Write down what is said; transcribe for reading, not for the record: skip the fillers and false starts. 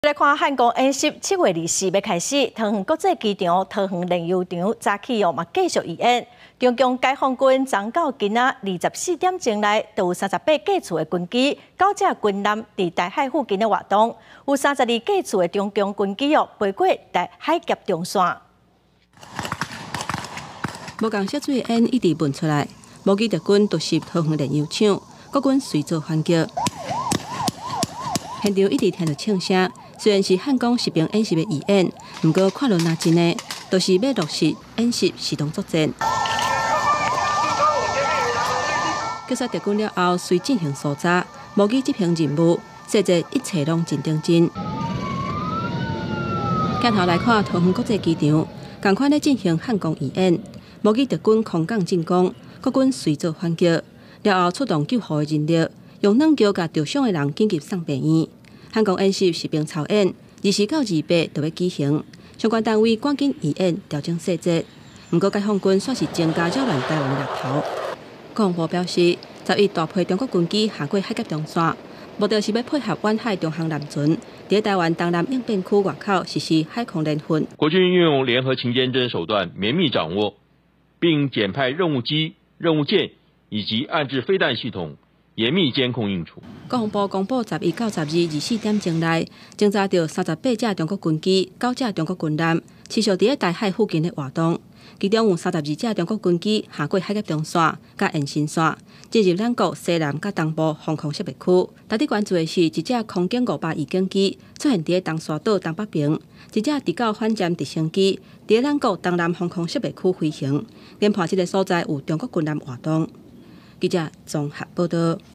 来看汉光演习，7月24要开始，桃园国际机场、桃园炼油厂早起嘛继续义演。中共解放军昨到今仔24点钟内，就有38架次的军机、9只军舰伫台海附近的活动，有32架次的中共军机飞过台海峡中线。 无共涉水烟一直闻出来，无记特军突袭桃园炼油厂，国军随做反击。现场一直听到枪声，虽然是汉光实兵演习的义演，不过看落那真的，就是要落实演习实动作战。结束特军了后，随进行搜查，无记执行任务，细节一切拢真认真。镜头来看桃园国际机场，同款咧进行汉光义演，无记特军空降进攻，国军随做反击，了后出动救护的人力。用冷桥甲受伤的人紧急送病院。汉光演习实兵操演，24到28就要举行，相关单位赶紧义演调整细节。不过解放军算是增加扰乱台湾的头。国防部表示，11大批中国军机下过海峡中线，目的是要配合远海中航舰船，在台湾东南应变区外口实施海空联训。 国军运用联合勤监侦手段绵密掌握，并检派任务机、任务舰以及岸置飞弹系统。严密监控应处。 国防部公布11到12、24点钟内，侦查到38架中国军机、9架中国军舰持续伫台海附近的活动，其中有32架中国军机下过海峡中线、甲延伸线，进入咱国西南甲东部防空识别区。值得关注的是，一架空警582预警机出现伫东沙岛东北边，一架直到反舰直升机伫咱国东南防空识别区飞行，研判这个所在有中国军舰活动。记者综合报道。